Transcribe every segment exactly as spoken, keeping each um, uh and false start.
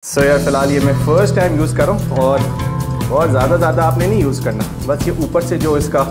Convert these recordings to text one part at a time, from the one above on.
सो so यार फिलहाल ये मैं फर्स्ट टाइम यूज़ कर रहा हूँ और बहुत ज़्यादा ज़्यादा आपने नहीं यूज़ करना, बस ये ऊपर से जो इसका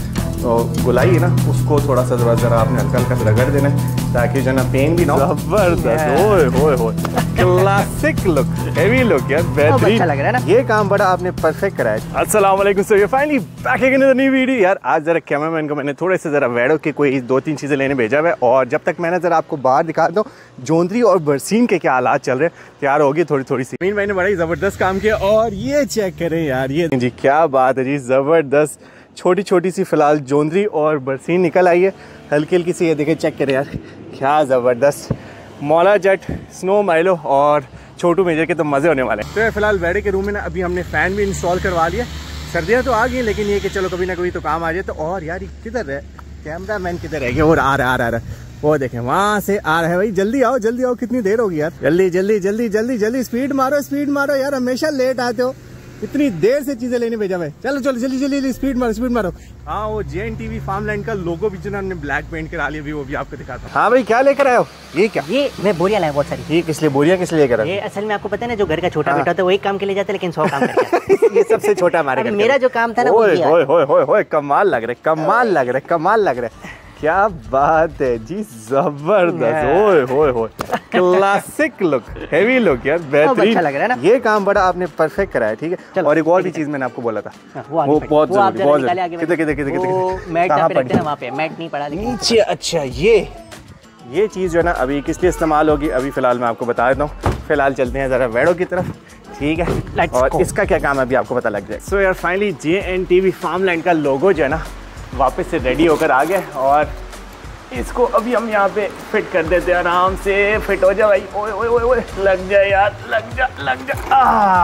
गुलाई है ना उसको थोड़ा सा ज़रा ज़रा आपने हल्का हल्का सा रगड़ देना है ताकि जो ना पेन भी ना हो। जबरदस्त, ओए होए होए, क्लासिक लुक, हेवी लुक यार, बेहतरीन अच्छा लग रहा है ना। ये काम बड़ा आपने परफेक्ट कराया है। अस्सलाम वालेकुम, सो ये finally back again in the new video. यार आज ज़रा कैमरामैन को मैंने थोड़े से ज़रा वैडो के कोई दो तीन चीज़ें लेने भेजा हुआ है और जब तक मैंने ज़रा आपको बाहर दिखा दूँ जोंदरी और बरसीन के क्या हालात चल रहे हैं, तैयार होगी थोड़ी थोड़ी सी। मीन मैंने बड़ा ही ज़बरदस्त काम किया और ये चेक करें यार, ये जी क्या बात है जी, ज़बरदस्त छोटी छोटी सी फिलहाल जोंदरी और बरसीन निकल आई है हल्की हल्की सी। ये देखें, चेक करें यार क्या ज़बरदस्त, मौला जट, स्नो माइलो और छोटू मेजर के तो मज़े होने वाले हैं। तो फिलहाल वेडे के रूम में ना अभी हमने फ़ैन भी इंस्टॉल करवा लिया। सर्दियाँ तो आ गई लेकिन ये कि चलो कभी ना कभी तो काम आ जाए। तो और यार ये किधर है कैमरा मैन, किधर रह गया? और आ रहा आ रहा आ रहा वो देखें वहाँ से आ रहा है भाई, जल्दी आओ जल्दी आओ, कितनी देर होगी यार, जल्दी जल्दी जल्दी जल्दी जल्दी स्पीड मारो स्पीड मारो यार, हमेशा लेट आते हो, इतनी देर से चीजें लेने भेजा मैं। चलो चलो जल्दी जल्दी जल्दी स्पीड मारो स्पीड मारो। हाँ वो J N T V farmland का लोगो भी जिन्होंने ब्लैक पेंट करा लिया, भी वो भी आपको दिखाता हूँ। हाँ भाई क्या लेकर आए हो? ये क्या? ये मैं बोरियां लाया बहुत सारी। ये किस लिए बोरियां किस लिए लेकर आए? ये असल में आपको पता है ना, जो घर का छोटा बेटा होता है वही काम के लिए जाता है लेकिन सौ काम करके ये सबसे छोटा हमारे घर। मेरा जो काम था ना, ओए ओए ओए ओए, कमाल लग रहा है, कमाल लग रहा है, कमाल लग रहा है, क्या बात है जी, जबरदस्त, ओए होए होए, क्लासिक लुक, हेवी लुक यार, बेहतरीन अच्छा लग रहा है ना। ये काम बड़ा आपने परफेक्ट कराया, ठीक है। और एक और भी चीज मैंने आपको बोला था, वो बहुत जरूरी, बहुत जरूरी। किधर किधर किधर किधर मैट पे रखते हैं वहाँ पे, मैट नहीं पड़ा नीचे। अच्छा ये ये चीज जो है ना अभी किस लिए इस्तेमाल होगी अभी फिलहाल मैं आपको बता देता हूँ। फिलहाल चलते हैं जरा वेडो की तरफ, ठीक है, और इसका क्या काम है अभी आपको पता लग जाए। सो यार finally J N T V farmland का लोगो जो है ना वापस से रेडी होकर आ गया और इसको अभी हम यहाँ पे फिट कर देते हैं, आराम से फिट हो जाए भाई। ओए ओए ओए ओए, लग जाए यार, लग जा लग जा,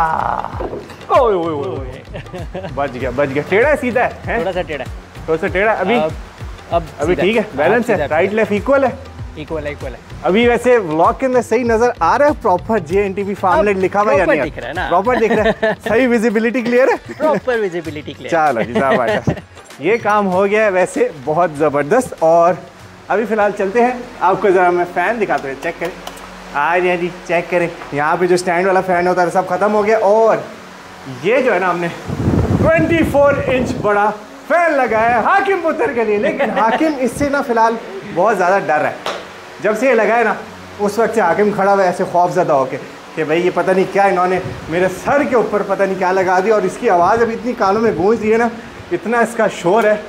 ओए ओए ओए, बच गया बच गया। टेढ़ा है सीधा है? थोड़ा सा टेढ़ा, थोड़ा सा टेढ़ा। अभी अब अभी ठीक है, बैलेंस है, राइट लेफ्ट इक्वल है, इक्वल है इक्वल है। अभी वैसे व्लॉग के अंदर सही नजर आ रहा है, proper J N T V farmland लिखा हुआ है या नहीं? दिख रहा है ना, प्रॉपर दिख रहा है, सही विजिबिलिटी क्लियर है, प्रॉपर विजिबिलिटी क्लियर। चलो जी साहब, ये काम हो गया है वैसे बहुत ज़बरदस्त। और अभी फ़िलहाल चलते हैं, आपको ज़रा मैं फ़ैन दिखाता हूँ, चेक करें। आ रही जी, चेक करें, यहाँ पे जो स्टैंड वाला फ़ैन होता है सब ख़त्म हो गया और ये जो है ना हमने चौबीस इंच बड़ा फ़ैन लगाया है हाकिम पुत्र के लिए। लेकिन हाकिम इससे ना फ़िलहाल बहुत ज़्यादा डर रहा है। जब से ये लगाए ना उस वक्त से हाकिम खड़ा हुआ ऐसे खौफज़दा होके कि भाई ये पता नहीं क्या इन्होंने मेरे सर के ऊपर पता नहीं क्या लगा दिया और इसकी आवाज़ अभी इतनी कानों में गूंज रही है ना, इतना इसका शोर है।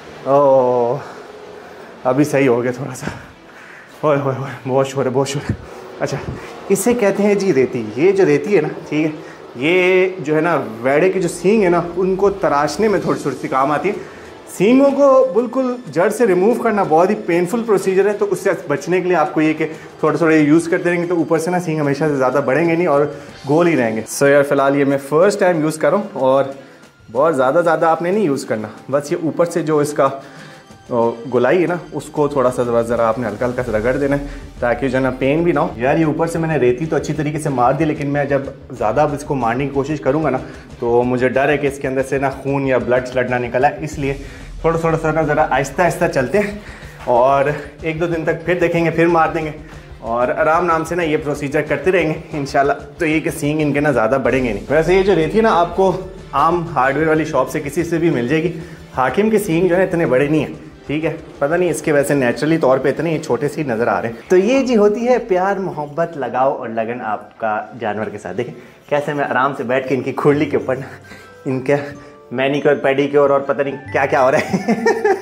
ओ अभी सही हो गया थोड़ा सा, ओए ओए ओए, बहुत शोर है बहुत शोर है। अच्छा इसे कहते हैं जी रेती। ये जो रेती है ना, ठीक है, ये जो है ना वेड़े के जो सींग है ना उनको तराशने में थोड़ी थोड़ी सी काम आती है। सींगों को बिल्कुल जड़ से रिमूव करना बहुत ही पेनफुल प्रोसीजर है, तो उससे बचने के लिए आपको ये कि थोड़े थोड़े यूज़ करते रहेंगे तो ऊपर से ना सींग हमेशा से ज़्यादा बढ़ेंगे नहीं और गोल ही रहेंगे। सो यार फिलहाल ये मैं फ़र्स्ट टाइम यूज़ कर रहा हूँ और बहुत ज़्यादा ज़्यादा आपने नहीं यूज़ करना, बस ये ऊपर से जो इसका गुलाई है ना उसको थोड़ा सा ज़रा ज़रा आपने हल्का हल्का सा रगड़ देना है ताकि जो ना पेन भी ना हो। यार ये ऊपर से मैंने रेती तो अच्छी तरीके से मार दी, लेकिन मैं जब ज़्यादा अब इसको मारने की कोशिश करूँगा ना तो मुझे डर है कि इसके अंदर से ना खून या ब्लड स्लड ना निकला, इसलिए थोड़ा थोड़ा सा ना ज़रा आहिस्ता आहिस्ता चलते हैं और एक दो दिन तक फिर देखेंगे, फिर मार देंगे और आराम नाम से ना ये प्रोसीजर करते रहेंगे इंशाल्लाह। तो ये कि सींग इनके ना ज़्यादा बढ़ेंगे नहीं। वैसे ये जो रेती ना आपको आम हार्डवेयर वाली शॉप से किसी से भी मिल जाएगी। हाकिम के सींग जो है इतने बड़े नहीं हैं, ठीक है, पता नहीं इसके वैसे नेचुरली तौर पे इतने छोटे से नज़र आ रहे हैं। तो ये जी होती है प्यार मोहब्बत लगाओ और लगन आपका जानवर के साथ। देखें कैसे मैं आराम से बैठ के इनकी खुरली के ऊपर इनके मैनिक्योर पेडिक्योर और पता नहीं क्या क्या हो रहा है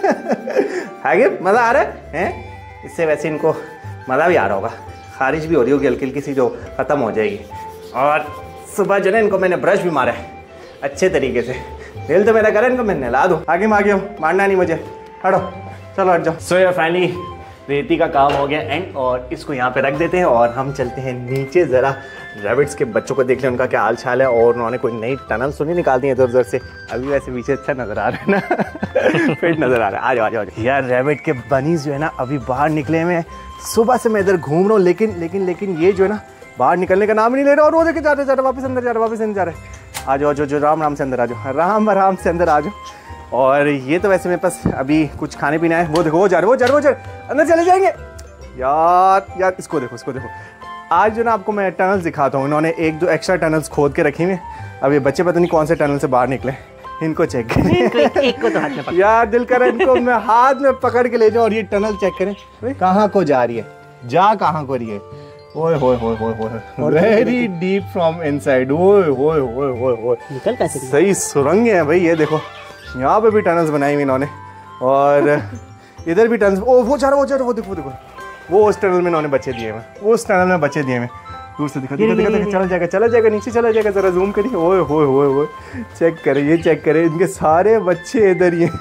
हाकिम मज़ा आ रहा है हैं? इससे वैसे इनको मज़ा भी आ रहा होगा, खारिश भी हो रही होगी हल्की हल्की सी जो ख़त्म हो जाएगी। और सुबह जो है इनको मैंने ब्रश भी मारा है अच्छे तरीके से, दिल तो मेरा करे इनको मैं नहला दूँ। आगे मांगे हो, मारना नहीं मुझे, हटो चलो हट जाओ। सो यार फाइनली रेती का काम हो गया एंड और इसको यहाँ पे रख देते हैं और हम चलते हैं नीचे। ज़रा रैबिट्स के बच्चों को देख लें उनका क्या हाल चाल है और उन्होंने कोई नई टनल सुनी निकाल दी है इधर उधर से। अभी वैसे पीछे अच्छा नज़र आ रहा है ना फिट नज़र आ रहा है। आ जाओ आ जाओ यार, रैबिट के बनीज जो है ना अभी बाहर निकले हुए हैं। सुबह से मैं इधर घूम रहा हूँ लेकिन लेकिन लेकिन ये जो है ना बाहर निकलने का नाम नहीं ले रहा और वो देखे जा रहे जा रहे वापस अंदर जा रहे वापस अंदर जा रहे। आ जाओ जो जो राम राम से अंदर आ जाओ, राम आराम से अंदर आ जाओ। और ये तो वैसे मेरे पास अभी कुछ खाने पीना है। वो देखो वो जा रहे वो जा रहे वो जा रहे अंदर चले जाएंगे। यार यार इसको देखो इसको देखो, आज जो ना आपको मैं टनल्स दिखाता हूँ। इन्होंने एक दो एक्स्ट्रा टनल्स खोद के रखी हुई। अब ये बच्चे पता नहीं कौन से टनल से बाहर निकले, इनको चेक करें। इनको एक, एक को तो हाथ में पकड़। यार दिल करे इनको मैं हाथ में पकड़ के ले जाऊँ और ये टनल चेक करें कहाँ को जा रही है, जा कहाँ को रही है। ओए होए होए होए होए, वेरी डीप फ्रॉम इनसाइड। ओए होए होए होए होए, निकल कैसे रही? सही सुरंग है भाई। ये देखो यहाँ पे भी टनल्स बनाई हुई इन्होंने और इधर भी टनल्स। ओ वो जा रहा वो जा रहा वो देखो वो देखो वो उस टनल में इन्होंने बच्चे दिए हुए, उस टनल में बच्चे दिए हुए। दूर से दिखा दिखा दिखा दिखा चला जाएगा चला जाएगा नीचे चला जाएगा। जरा जूम करिए। ओए होए होए होए, चेक करें ये चेक करें, इनके सारे बच्चे इधर ही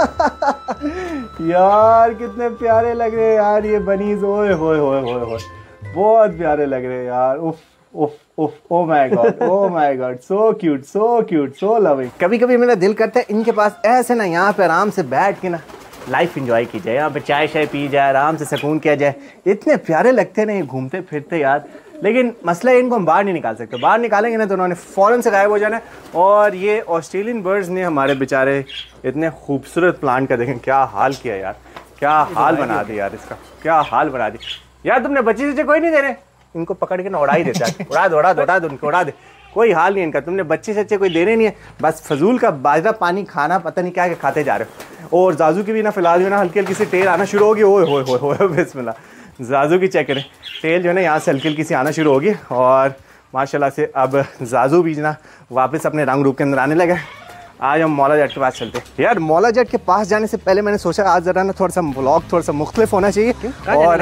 यार कितने प्यारे लग रहे हैं यार ये बनीज। ओए होए होए होए होए, बहुत प्यारे लग रहे हैं यार। उफ उफ उफ, oh my God oh my God, so cute so cute so loving. कभी कभी मेरा दिल करता है इनके पास ऐसे ना यहाँ पे आराम से बैठ के ना लाइफ एंजॉय की जाए, यहाँ पे चाय शाय पी जाए, आराम से सुकून किया जाए। इतने प्यारे लगते हैं ना ये घूमते फिरते यार। लेकिन मसला है इनको हम बाहर नहीं निकाल सकते, बाहर निकालेंगे ना तो उन्होंने फ़ौरन से गायब हो जाना है। और ये ऑस्ट्रेलियन बर्ड्स ने हमारे बेचारे इतने खूबसूरत प्लांट का देखें क्या हाल किया यार, क्या हाल बना दिया यार इसका, क्या हाल बना दी यार। तुमने बच्चे से कोई नहीं दे रहे, इनको पकड़ के ना उड़ा ही देता है, उड़ा दो उड़ा दो उड़ा दो उनको उड़ा दे, कोई हाल नहीं इनका। तुमने बच्चे सच्चे कोई देने नहीं है, बस फजूल का बाजरा पानी खाना पता नहीं क्या क्या खाते जा रहे हो। और जाजू की भी ना फिलहाल जो ना हल्की हल्की सी टेल आना शुरू होगी। ओए होए होए होए बिस्मिल्लाह, जाजू की चेक करें टेल जो है ना यहाँ से हल्की हल्की सी आना शुरू होगी। और माशाल्लाह से अब जाजू भी ना वापस अपने रंग रूप के अंदर आने लगा। आज हम मौला जट के पास चलते हैं यार। मौला जट के पास जाने से पहले मैंने सोचा आज ज़रा ना थोड़ा सा व्लॉग थोड़ा सा मुख्तलिफ होना चाहिए। और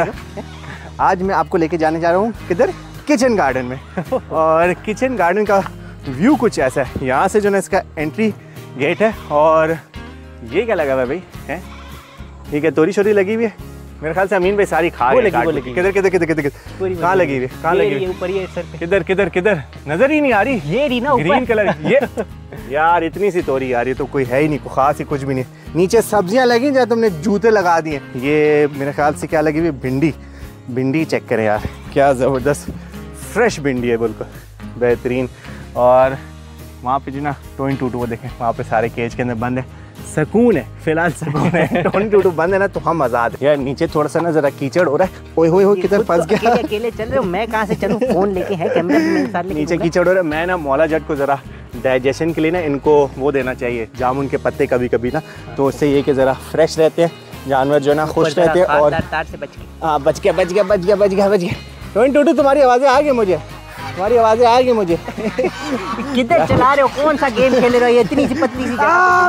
आज मैं आपको लेके जाने जा रहा हूँ किधर, किचन गार्डन में। और किचन गार्डन का व्यू कुछ ऐसा है, यहाँ से जो ना इसका एंट्री गेट है। और ये क्या लगा हुआ है भाई, है ये क्या तोरी शोरी लगी हुई है? मेरे ख्याल से अमीन भाई सारी खा गए। किधर किधर किधर किधर कहाँ लगी हुई है, कहाँ लगी हुई? ऊपर ये सर पे। किधर किधर किधर नजर ही नहीं आ रही। ये रही ना ग्रीन कलर ये यार इतनी सी तोरी यार, ये तो कोई है ही नहीं, कोई खास ही कुछ भी नहीं। नीचे सब्जियां लगी जहाँ तुमने जूते लगा दिए। ये मेरे ख्याल से क्या लगी हुई, भिंडी। भिंडी चेक करें यार, क्या ज़बरदस्त फ्रेश भिंडी है, बिल्कुल बेहतरीन। और वहाँ पे जो ना टोइन टूटू वो देखें, वहाँ पे सारे केज के अंदर बंद है, सुकून है फिलहाल, सुकून है। टोइन टूटू बंद है ना तो हम आज़ाद है यार। नीचे थोड़ा सा ना जरा कीचड़ हो रहा है। ओए होए होए किधर फंस गया। अकेले अकेले चल रहे हो, मैं कहाँ से चलूँ, फोन लेके है कैमरा भी मेरे साथ लेके। नीचे कीचड़ हो रहा है। मैं ना मौला जट को ज़रा डाइजेशन के लिए ना इनको वो देना चाहिए, जामुन के पत्ते कभी कभी ना, तो उससे ये कि ज़रा फ्रेश रहते हैं जानवर जो ना, खुश रहते हैं। और तार से बच गए। हाँ बच गया बच गया बच गया बच गया बच गया। टोइन टूटू तुम्हारी आवाज़ें आ गई मुझे, तुम्हारी आवाज़ें आ गई मुझे। किधर चला रहे हो, कौन सा गेम खेल रहे हो, इतनी सी पतली सी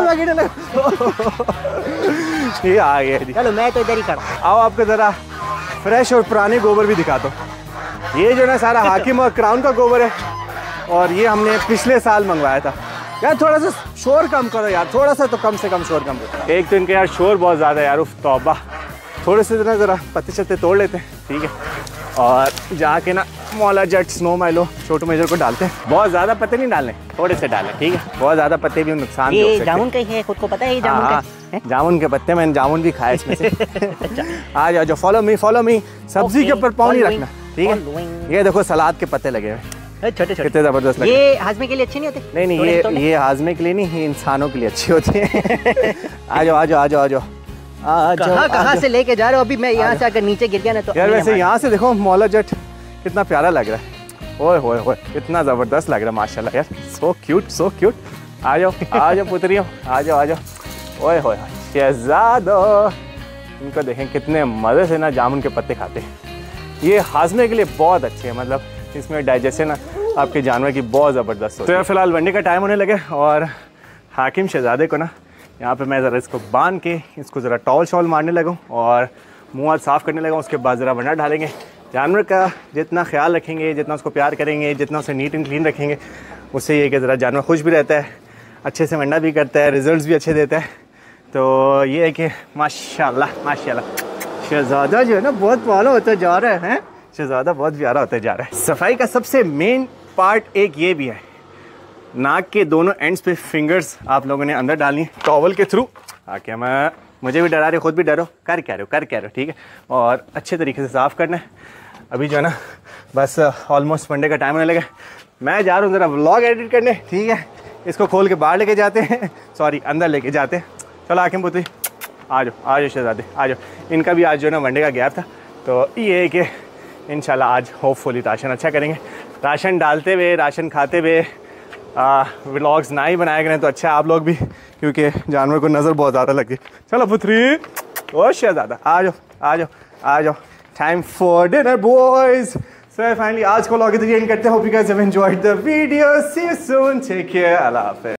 ये आ गया जी। चलो मैं तो इधर ही कर। आओ आपको ज़रा फ्रेश और पुराने गोबर भी दिखाता हूँ। ये जो ना सारा हाकिम और क्राउन का गोबर है और ये हमने पिछले साल मंगवाया था। यार थोड़ा सा शोर कम करो यार, थोड़ा सा तो कम से कम शोर कम करो। एक तो इनके यार शोर बहुत ज़्यादा है यार, उफ तौबा। थोड़े से ना ज़रा पत्ते शत्ते तोड़ लेते हैं, ठीक है, और जाके ना Maula Jatt Snow Milo Chhotu Major को डालते हैं। बहुत ज़्यादा पत्ते नहीं डालने, थोड़े से डालें, ठीक है। बहुत ज़्यादा पत्ते भी नुकसान हो सकते हैं। ये जामुन का ही है, खुद को पता है ये जामुन का है? जामुन के पत्ते, मैंने जामुन भी खाए इसमें से। आ जाओ, फॉलो मी फॉलो मी। सब्जी के ऊपर पाँव नहीं रखना, ठीक है। ये देखो सलाद के पत्ते लगे हुए, छोटे छोटे, कितने जबरदस्त लगे। ये हाजमे के लिए अच्छे नहीं होते? नहीं नहीं, ये ये हाजमे के लिए नहीं, ये इंसानों के लिए अच्छी होती है। आ जाओ आ जाओ आ जाओ आ जाओ। कहाँ कहाँ से लेके जा रहे हो? अभी मैं यहाँ से अगर नीचे गिर गया ना तो यार वैसे यहाँ से देखो मौला जट कितना प्यारा लग रहा है। ओए होए होए, कितना ज़बरदस्त लग रहा है माशाल्लाह यार, सो क्यूट सो क्यूट। आ जाओ आ जाओ पुत्रियों, आ जाओ आ जाओ। ओए होए शहजादो, इनको देखें कितने मज़े से ना जामुन के पत्ते खाते हैं। ये हाजमे के लिए बहुत अच्छे हैं, मतलब इसमें डाइजेशन आपके जानवर की बहुत ज़बरदस्त होती है। तो यार फिलहाल वनडे का टाइम होने लगे और हाकिम शहजादे को ना यहाँ पे मैं ज़रा इसको बांध के इसको ज़रा टॉल शॉल मारने लगूँ और मुँह हाथ साफ़ करने लगा। उसके बाद ज़रा वंडा डालेंगे। जानवर का जितना ख्याल रखेंगे, जितना उसको प्यार करेंगे, जितना उसे नीट एंड क्लीन रखेंगे, उससे ये कि ज़रा जानवर खुश भी रहता है, अच्छे से वंडा भी करता है, रिजल्ट्स भी अच्छे देता है। तो ये है कि माशाल्लाह माशाल्लाह शहज़ादा जो है ना बहुत प्यारा होता जा रहा है। शहज़ादा बहुत प्यारा होता जा रहा है। सफाई का सबसे मेन पार्ट एक ये भी है, नाक के दोनों एंड्स पे फिंगर्स आप लोगों ने अंदर डालनी है टॉवल के थ्रू। आके मैं मुझे भी डरा रहे, खुद भी डरो, कर क्या रहे हो कर क्या रहे हो, ठीक है। और अच्छे तरीके से साफ़ करना है। अभी जो है ना बस ऑलमोस्ट वनडे का टाइम होने लगा, मैं जा रहा हूँ ज़रा व्लॉग एडिट करने, ठीक है। इसको खोल के बाहर लेके जाते हैं, सॉरी अंदर लेके जाते हैं। चलो आके पुत्री आ जाओ आ जाओ शहजादे आ जाओ। इनका भी आज जो है ना वनडे का गैप था, तो ये है कि इंशाल्लाह आज होपफुली राशन अच्छा करेंगे। राशन डालते हुए, राशन खाते हुए व्लॉग्स ना ही बनाए गए तो अच्छा आप लोग भी, क्योंकि जानवर को नज़र बहुत ज़्यादा लगी। चलो पुत्री ओ शहज़ादा आ जाओ आ जाओ आ जाओ, time for dinner boys. So finally आज को व्लॉग इधर एंड करते हैं। Hope you guys have enjoyed the video. See you soon, take care, अल्लाह हाफ़िज़।